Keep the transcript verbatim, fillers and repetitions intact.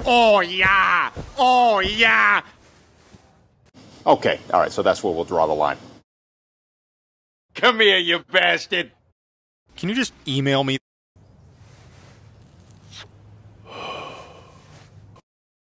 Oh, yeah! Oh, yeah! Okay, all right, so that's where we'll draw the line. Come here, you bastard! Can you just email me